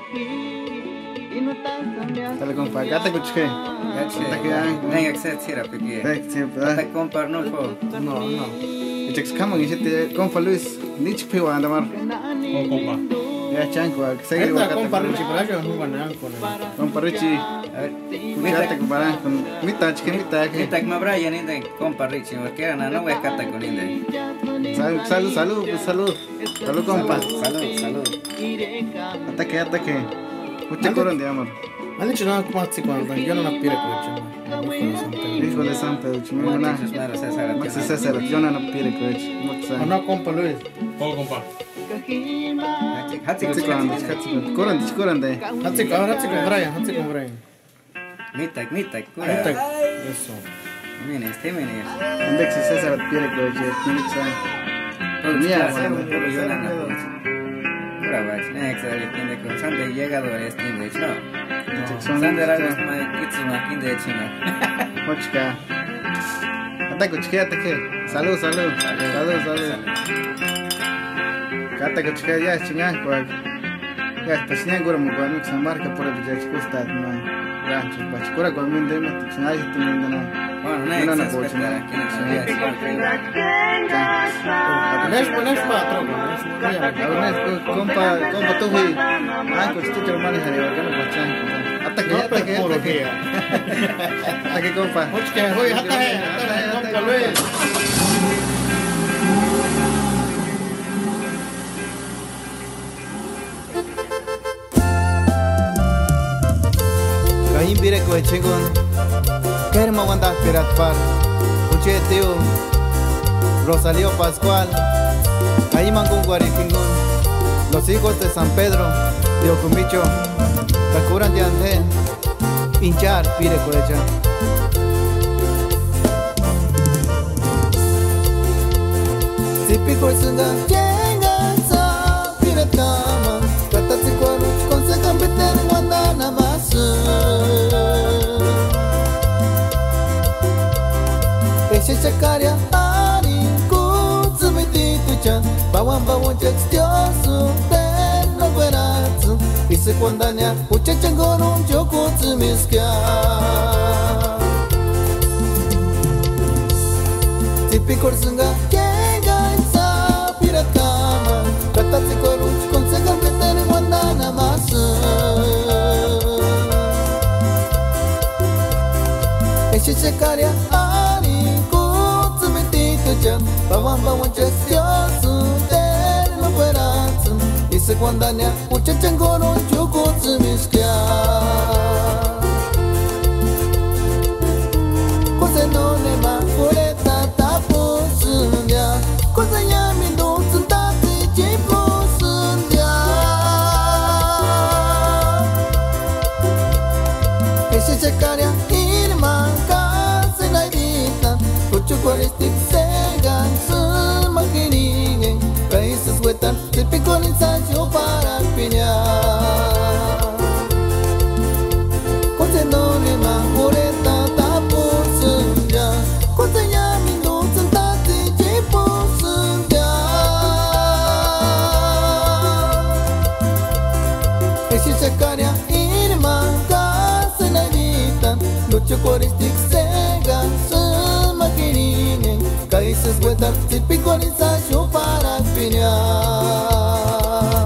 Dale compa, gata kuchke. Neng accept sira pique. Te compar no fo. No. Ichek kama ngishete compa Luis, nich piwa andamar. Oh, compa. Ya chanko, seguir Esta compa Richie, para que no van a compa Richie. Gata compara con mita chike mita ke. Ita ma Brian inde compar Richie, porque ana no voy a cata con inde. Salud compa. Salud. Ataque. Mucha coron de amor. Han dicho nada como así cuando yo no la pide coche. Hijo de San Pedro, chimona. Max César, yo no pide coche. O no compa Luis. Oh, compa. Hatsi Coran de. Hatsi con Brian. Mitak. Eso. Minis. Index César pide coche. Sande llegadores tiene no. Sande ragas mai kitsuna kinde china. Mochka. Ataque. Salud. Kata kuchka ya chinga kwa. Ya está gura mu kwa mix marca por el ya gusta no. Ya chupachura con min de me chinga y tu min no. Bueno, no puedo chingar aquí Nesh patrón. Compa tu fui. Con este hermano de que no pachan. Ataque. Ataque compa. Mochka, hoy hasta compa Luis. Kahim bire ko chingon. Kerma wanda pirat par. Uche teo. Rosalío Pascual. Ahí mangun guarifingun. Los hijos de San Pedro de Ocumicho. Takuran de ande. Hinchar pire ko echa. Típico sunga chenga sa pirat kama. Kata si kwaru konsekan beten wanda namasu. Peshe chakaria ari kutsumiti tuchan. Bawang chekstiosu ten no veratsu. Ise kwandanya uchechangoron choku tsumiskia. Típico sunga chenga sa pirat kama. Kata si kwaru konsekan beten wanda namasu. Peshe chakaria ari kutsumiti tuchan. Bawang chekstiosu ten no veratsu. Ise kwandanya uchechangoron choku tsumiskia. Kose no ne ma kureta tapu sundia. Kose yami no tsuntati jipu sundia. Peshe chakaria irma kase naidita. Kuchu koristik segan sumakiringen. Raíces huetan, típico ensayo para piñar. Kose no ne ma kureta tapu sundia. Kose yami no tsuntati jipu sundia. Peshe chakaria irma kase naidita. Lucho koristik segan sumakiringen. Raíces huetan, típico ensayo para piñar.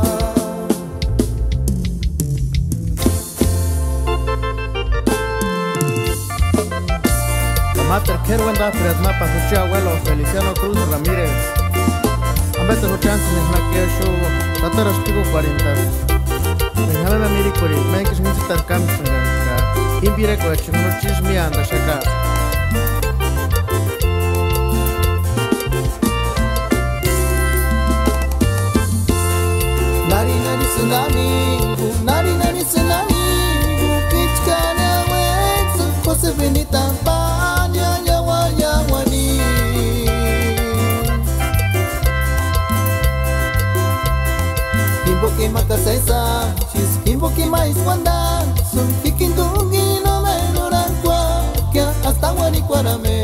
Mater Kerwenda Mapa Jucha Abuelo Feliciano Cruz Ramírez. Ambete no chances en la que yo Tataros Pico 40. Déjame la miricori, me que se necesita el cambio. Impire coche, no chisme anda shaka. Nari tsunami, kichkana wetsu, kose benita panya yawani. Kimboki makasesa, she's kimboki mais wanda, sun kikindungi no menuran kwa, kya hasta wani kwarame.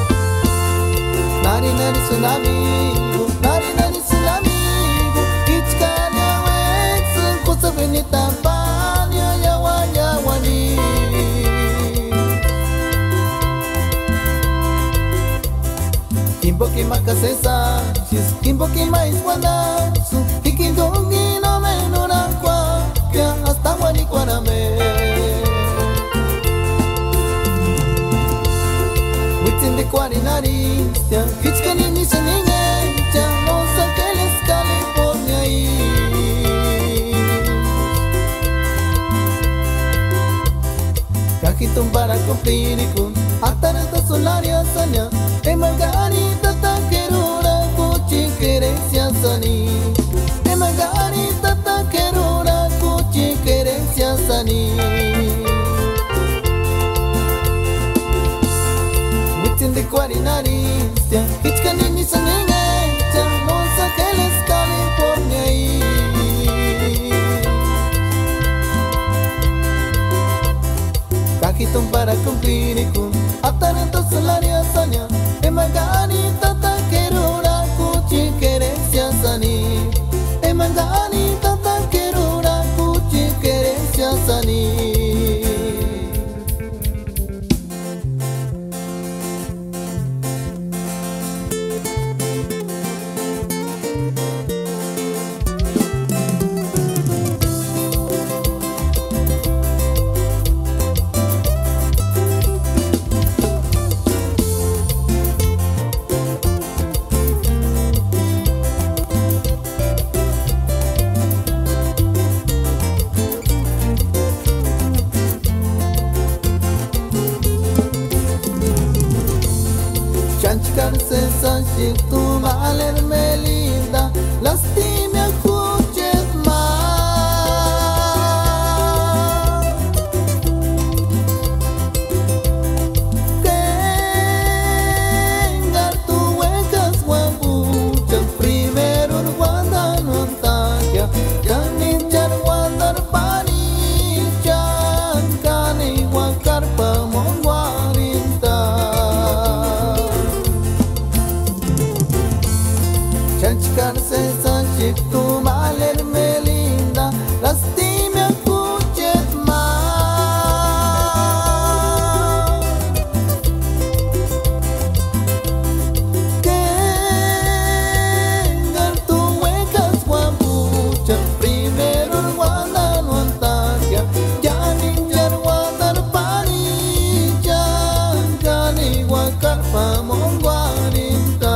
Nari tsunami, Tiki mais guandazo, tiki dongi no menora kwa, que hasta guanicuarame. Within the quarinaristia, Hitchcani ni seninga, Los Angeles, California. Kakitum para cumplir con Atarata solaria sanya, Emagarita taquerura, Cuchi querencia sani. Emagarita taquerura, Cuchi querencia sani. Within the quarinaristia, Hitchcani ni seninga, Los Angeles, California. Kakitum para cumplir con Ataranta solaria sanya, Emagarita taquerura, Cuchi querencia sani. Emagarita taquerura, Cuchi querencia sani. Si tu valer me linda, lastimia cuchet más. Kengar tu huecas guabucha, primero guanda no antagia, yaninchar guandar panichan, cani guacarpa monguarinta. Chanchicarse sanchik tu valer me linda, lastimia cuchet más. Kengar tu huecas guapucha, primero guanda no antagia, yaninjar guandar panichan, cani guacarpa monguarinta.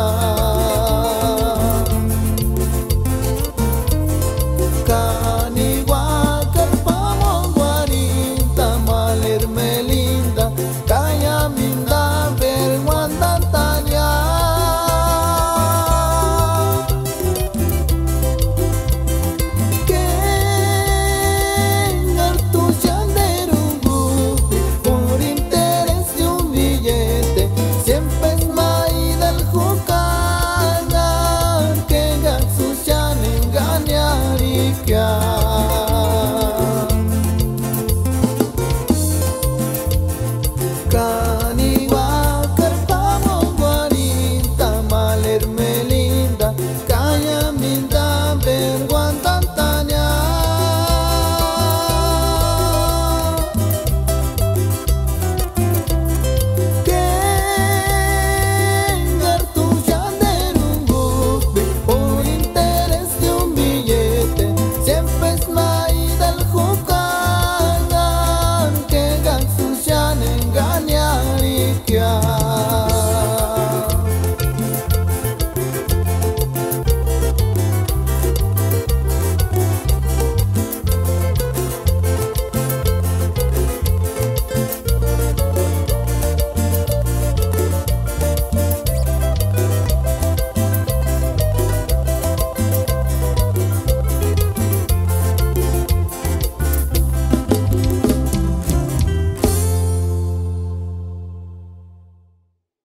Yeah.